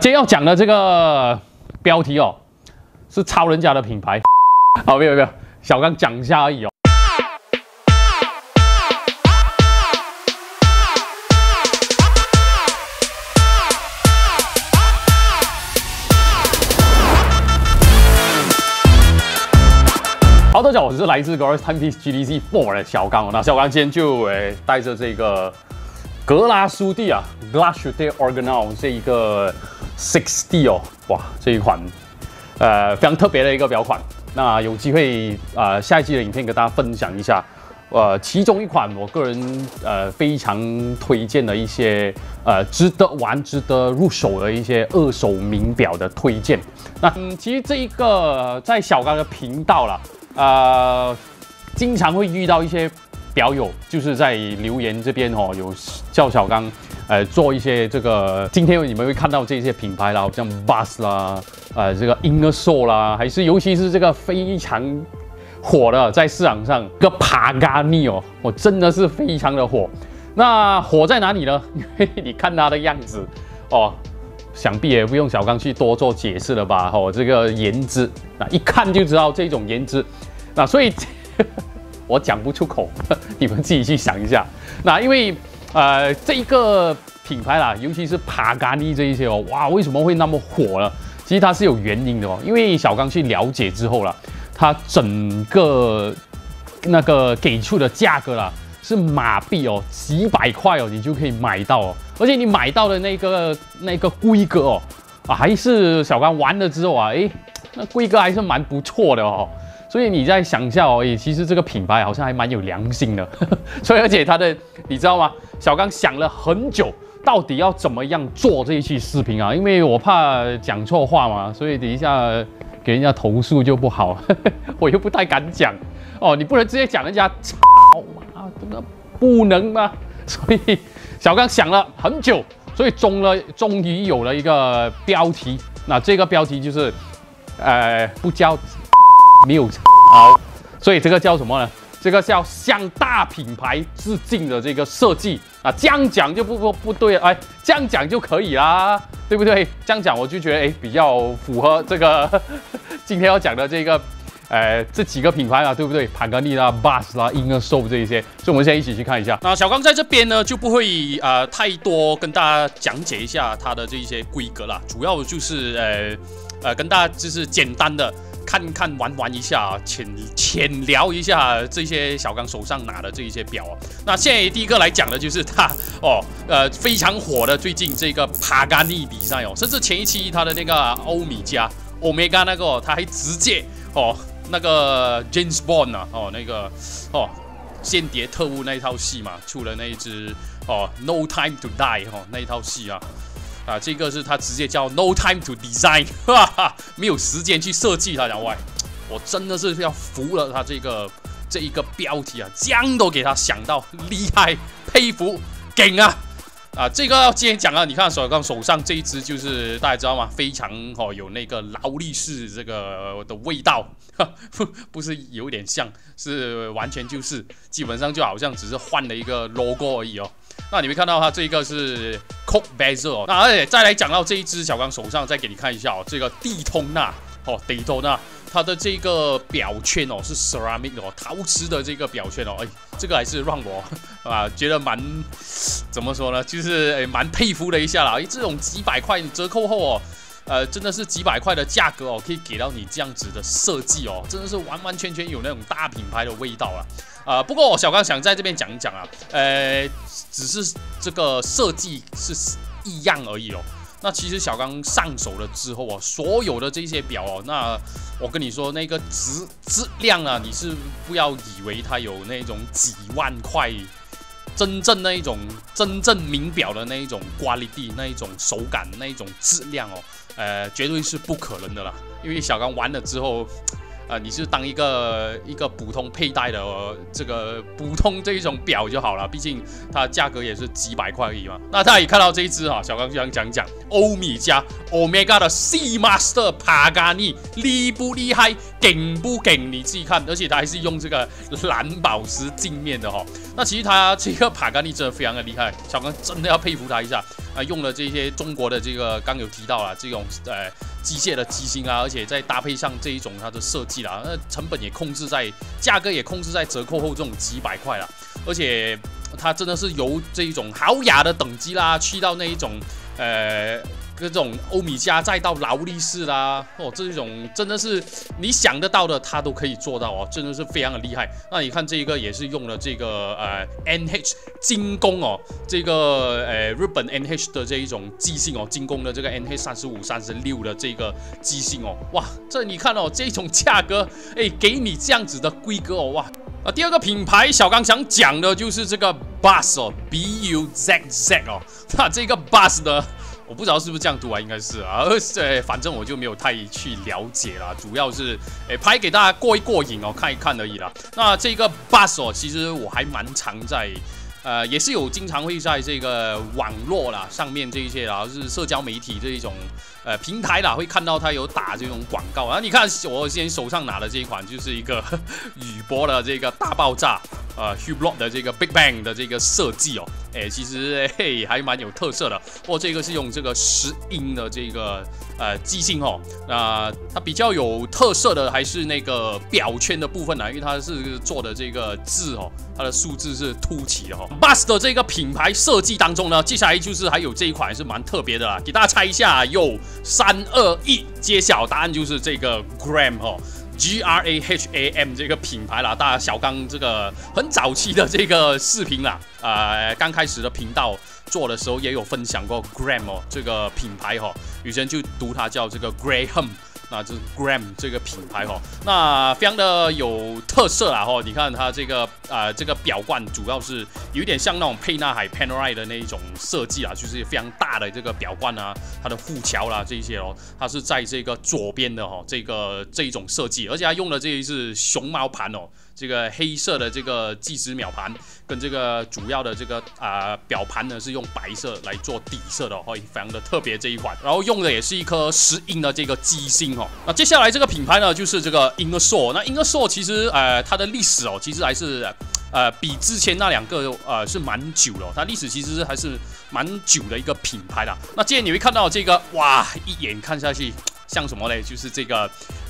今天要讲的这个标题哦，是抄人家的品牌。好，没有，小刚讲一下而已哦。好，大家好，我是来自 Glorious Timepiece GTC 4的小刚。那小刚今天就带着这个格拉苏蒂啊 Glashütte Original 这一个 60 哦，哇，这一款非常特别的一个表款。那有机会下一期的影片跟大家分享一下，其中一款我个人非常推荐的一些值得玩、值得入手的一些二手名表的推荐。那其实这一个在小刚的频道啦。经常会遇到一些表友，就是在留言这边哦，有叫小刚做一些这个，今天你们会看到这些品牌啦，像 Bus 啦，这个 Ingersoll 啦，还是尤其是这个非常火的，在市场上这个 Pagani 哦，我真的是非常的火。那火在哪里呢？因为你看它的样子哦。想必也不用小刚去多做解释了吧？哦，这个颜值，那一看就知道这种颜值，那所以我讲不出口，你们自己去想一下。那因为这一个品牌啦，尤其是帕加尼这一些哦，哇，为什么会那么火呢？其实它是有原因的哦，因为小刚去了解之后啦，它整个那个给出的价格啦。是马币哦，几百块哦，你就可以买到哦，而且你买到的那个规格哦，还是小刚玩了之后啊，那规格还是蛮不错的哦，所以你再想一下哦，其实这个品牌好像还蛮有良心的，所以而且它的你知道吗？小刚想了很久，到底要怎么样做这一期视频啊？因为我怕讲错话嘛，所以等一下给人家投诉就不好，我又不太敢讲哦，你不能直接讲人家操嘛。这个不能吗？所以小刚想了很久，所以终于有了一个标题。那这个标题就是不叫没有好，所以这个叫什么呢？这个叫向大品牌致敬的这个设计啊。这样讲就不对了，这样讲就可以啦，对不对？这样讲我就觉得比较符合这个今天要讲的这个。这几个品牌啊，对不对？帕加尼啦、Bus 啦、Ingersoll 这一些，所以我们现在一起去看一下。那小刚在这边呢，就不会太多跟大家讲解一下它的这一些规格啦，主要就是跟大家就是简单的看玩一下，浅聊一下这些小刚手上拿的这一些表啊。那现在第一个来讲的就是它非常火的最近这个帕加尼比赛哦，甚至前一期它的那个欧米茄 Omega 那个，它还直接那个 James Bond 啊，那个间谍特务那一套戏嘛，出了那一支No Time to Die 那一套戏啊，这个是他直接叫 No Time to Design， 没有时间去设计它。讲喂，我真的是要服了他这一个标题啊，这样都给他想到，厉害，佩服，劲啊！这个今天讲啊，你看小刚手上这一支就是大家知道吗？非常有那个劳力士这个的味道，不是有点像，是完全就是基本上就好像只是换了一个 logo 而已哦。那你会看到它这个是 Coke Bezel 哦。那而且再来讲到这一支小刚手上，再给你看一下这个蒂通纳Daytona。它的这个表圈是 ceramic 陶瓷的这个表圈这个还是让我觉得蛮怎么说呢，就是蛮佩服了一下啦。这种几百块折扣后真的是几百块的价格可以给到你这样子的设计真的是完完全全有那种大品牌的味道啦。不过小刚想在这边讲一讲只是这个设计是一样而已那其实小刚上手了之后所有的这些表那我跟你说那个质量你是不要以为它有那种几万块，真正名表的那一种 quality， 那一种手感，那一种质量绝对是不可能的啦。因为小刚玩了之后， 你是当一个普通佩戴的这个普通这一种表就好了，毕竟它价格也是几百块而已嘛。那大家也看到这一支哈，小刚就想讲欧米茄 Omega 的 Seamaster Pagani 厉不厉害，劲不劲？你自己看，而且它还是用这个蓝宝石镜面的哈。那其实它这个 Pagani 真的非常的厉害，小刚真的要佩服它一下啊！用了这些中国的这个刚有提到了这种机械的机芯啊，而且再搭配上这一种它的设计啦，那成本也控制在，价格也控制在折扣后这种几百块啦，而且它真的是由这一种豪雅的等级啦，去到那一种各种欧米茄再到劳力士啦，这种真的是你想得到的，它都可以做到哦，真的是非常的厉害。那你看这一个也是用了这个NH 精工哦，这个日本 NH 的这一种机芯哦，精工的这个 NH 35、36的这个机芯哦，哇，这你看哦，这种价格，给你这样子的规格哦，哇。第二个品牌小刚想讲的就是这个 Buzz 哦 ，BUZZ 哦，那这个 Buzz 呢？我不知道是不是这样读啊，应该是啊，反正我就没有太去了解啦，主要是拍给大家过瘾哦，看一看而已啦。那这个 Buzz 哦，其实我还蛮常在也是有经常会在这个网络啦上面这一些啦，是社交媒体这一种平台啦，会看到它有打这种广告。然后你看我现在手上拿的这一款就是一个宇舶的这个大爆炸Hublot 的这个 Big Bang 的这个设计哦，其实还蛮有特色的。这个是用这个10英的这个机芯哦，它比较有特色的还是那个表圈的部分啦，因为它是做的这个字哦，它的数字是凸起的哦。Buzz 的这个品牌设计当中呢，接下来就是还有这一款还是蛮特别的啦，给大家猜一下，有3、2、1，揭晓答案就是这个 Graham 哦。GRAHAM 这个品牌啦，大家小刚这个很早期的这个视频啦，刚开始的频道做的时候也有分享过 Graham 哦这个品牌哈，有些人就读它叫这个 Graham。那这是 Graham 这个品牌哈，那非常的有特色啦哈。你看它这个这个表冠主要是有一点像那种沛纳海 Panerai 的那一种设计啦，就是非常大的这个表冠啊，它的护桥啦这一些哦，它是在这个左边的哈，这一种设计，而且它用的这一是熊猫盘哦。这个黑色的这个计时秒盘跟这个主要的这个表盘呢是用白色来做底色的哦，非常的特别这一款。然后用的也是一颗10英的这个机芯哦。那接下来这个品牌呢就是这个 Ingersoll。那 Ingersoll 其实它的历史哦，其实还是比之前那2个是蛮久了，它历史其实还是蛮久的一个品牌啦。那接着你会看到这个哇，一眼看下去像什么嘞？就是这个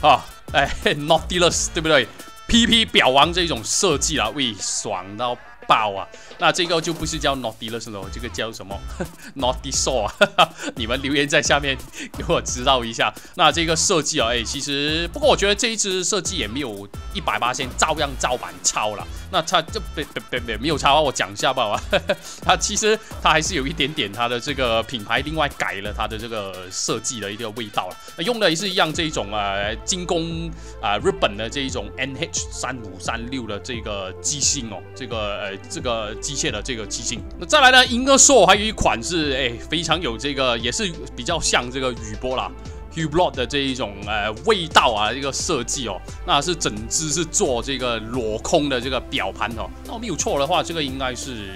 Nautilus 对不对？PP 表王这种设计啦，喂，爽到爆啊！那这个就不是叫 Nautilus 了，这个叫什么？Nautisol 啊！你们留言在下面给我知道一下。那这个设计啊，其实不过我觉得这一支设计也没有180%照样照版抄了。那它这没有抄啊，我讲一下吧。它其实它还是有一点点它的这个品牌另外改了它的这个设计的一个味道了。那用的也是一样这一种精工日本的这一种 NH 35、36的这个机芯哦，这个机械的这个机芯。那再来呢，Ingersoll还有一款是非常有这个，也是比较像这个宇舶啦。Hublot 的这一种味道啊，这个设计哦，那是整支是做这个裸空的这个表盘哦。那我没有错的话，这个应该是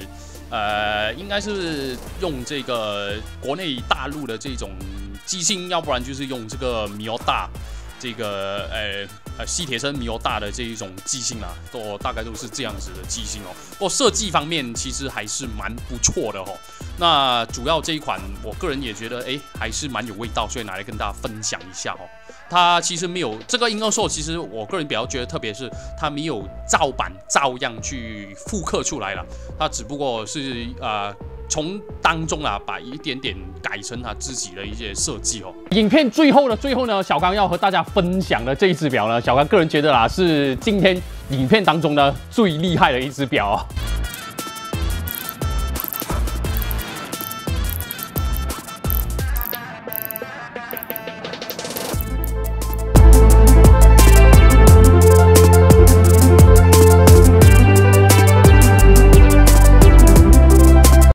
用这个国内大陆的这种机芯，要不然就是用这个Miyota这个西铁生Miyota的这一种机芯啦，大概都是这样子的机芯哦。不过设计方面其实还是蛮不错的哦。那主要这一款，我个人也觉得还是蛮有味道，所以拿来跟大家分享一下哦。它其实没有这个Ingersoll，其实我个人比较觉得，特别是它没有照版照样去复刻出来了，它只不过是从当中把一点点改成他自己的一些设计哦。 影片最后呢，小刚要和大家分享的这一只表呢，小刚个人觉得啦，是今天影片当中呢最厉害的一只表哦。